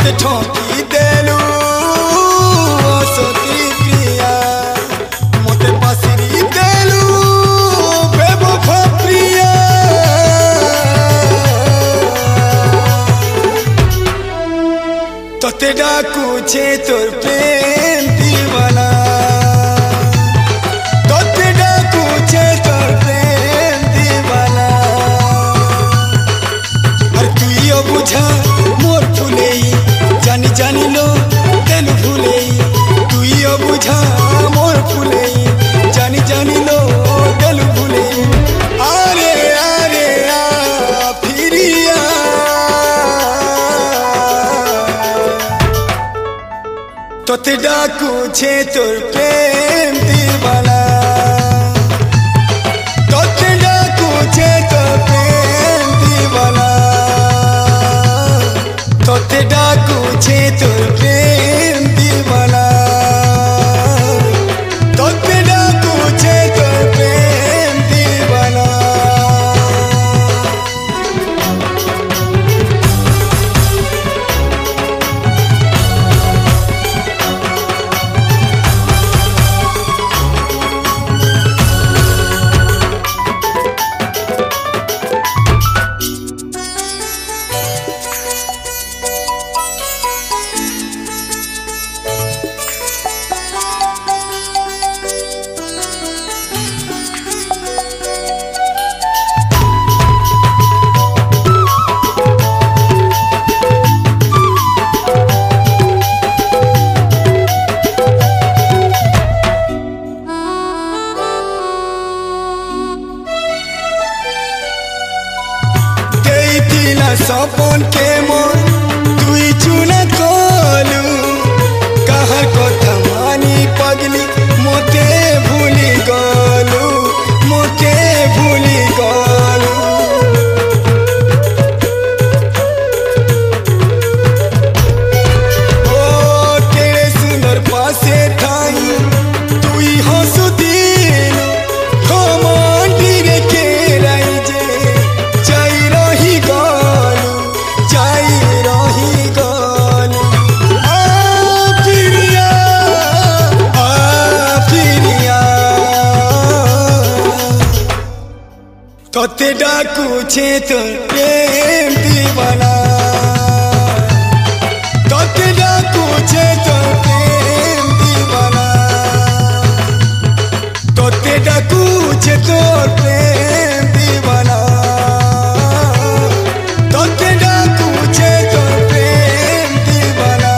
मते ठोकी देलू सती प्रिया मते पासरी देलू बेवफा प्रिया तोते डाकू छे तोर प्रेम दीवाना तोते डाकू छे तोर प्रेम दीवाना अरे तू यो बुझा मोर फुलेई जानी जानी लो तेलु फुलेई तू यो बुझा मोर फुलेई जानी जानी लो तेलु फुलेई अरे अरे आ फिरिया तोते डाकू छे तोर प्रेम दीवाना तोते डाकू छे तोर प्रेम दीवाना तोते डाकू छे तोर प्रेम दीवाना तोते डाकू छे तोर प्रेम दीवाना सपन के मोर तुई चुना कलू कहर कथा मानी पगली मोते भूली गलू मोते भूली गलू ओ तेरे सुंदर पासे थाई तुई हंसुदिलू खमंडी रे के राई जे जाई रही गलू तोते डाकू छे तोर प्रेम दीवाना तोते डाकू छे तोर प्रेम दीवाना तोते डाकू छे तोर प्रेम दीवाना तोते डाकू छे तोर प्रेम दीवाना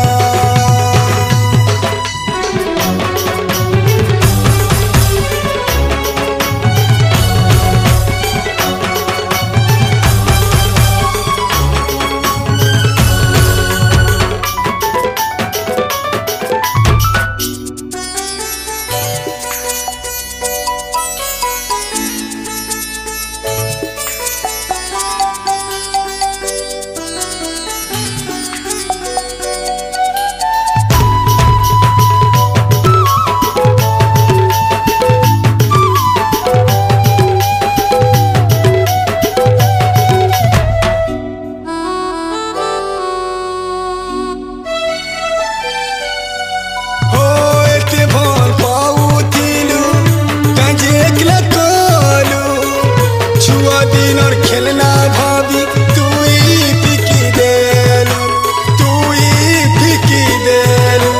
दिनर खेलना भाभी तुई फिकी देलू तुई फिकी देलू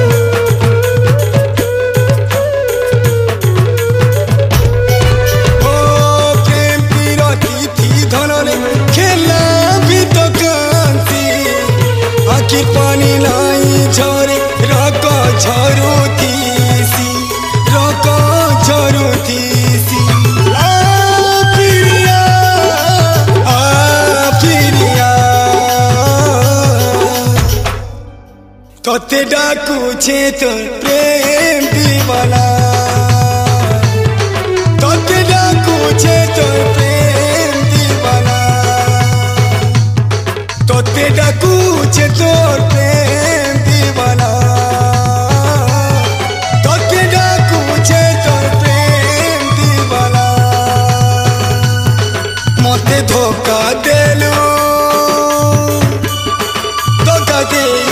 ओ प्रेम पीरती थी धनरे खेलना भी तो कांसी आखिर पानी लाई झरे रको झरू थीसी रको झरू थीसी तोते डाकू छे तोर प्रेम दीवाना तोते डाकू छे तोर प्रेम दीवाना तोते डाकू छे तोर प्रेम दीवाना तोते डाकू छे तोर प्रेम दीवाना मते धोखा देलू धोखा दे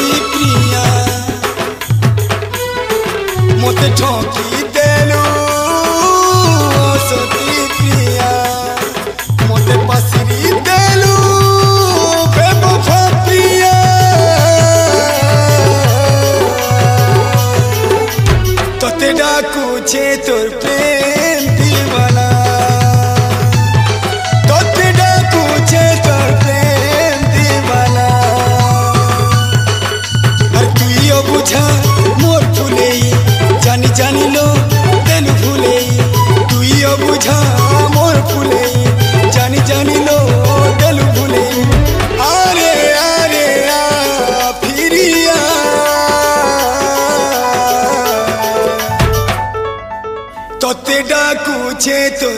मुझे तो